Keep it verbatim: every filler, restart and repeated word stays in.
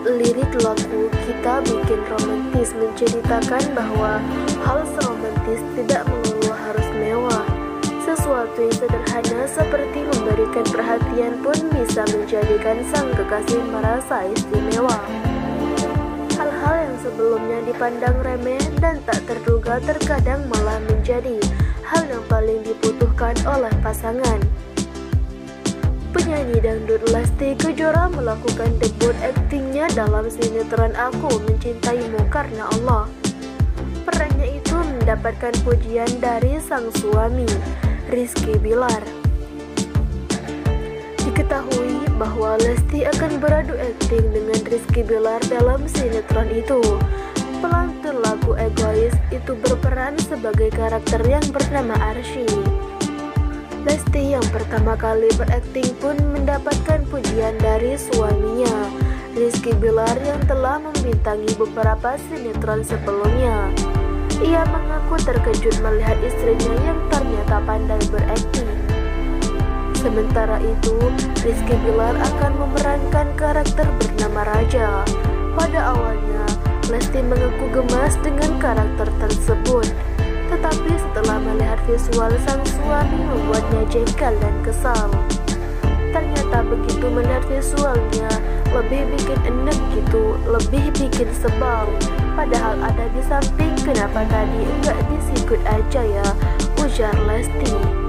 lirik lagu Kita Bikin Romantis menceritakan bahwa hal seromantis tidak melulu harus mewah. Sesuatu yang sederhana seperti memberikan perhatian pun bisa menjadikan sang kekasih merasa istimewa. Hal-hal yang sebelumnya dipandang remeh dan tak terduga terkadang malah menjadi hal yang paling dibutuhkan oleh pasangan. Penyanyi dangdut Lesti Kejora melakukan debut aktingnya dalam sinetron Aku Mencintaimu Karena Allah. Perannya itu mendapatkan pujian dari sang suami, Rizky Bilar. Diketahui bahwa Lesti akan beradu akting dengan Rizky Bilar dalam sinetron itu. Pelantun lagu Egois itu berperan sebagai karakter yang bernama Arsy. Lesti yang pertama kali berakting pun mendapatkan pujian dari suaminya, Rizky Bilar, yang telah membintangi beberapa sinetron sebelumnya. Ia mengaku terkejut melihat istrinya yang ternyata pandai berakting. Sementara itu, Rizky Bilar akan memerankan karakter bernama Raja. Pada awalnya, Lesti mengaku gemas dengan karakter tersebut. Tetapi setelah melihat visual sang suami membuatnya jengkel dan kesal. Ternyata begitu melihat visualnya, lebih bikin enek gitu, lebih bikin sebal. Padahal ada di samping, kenapa tadi enggak disikut aja ya, ujar Lesti.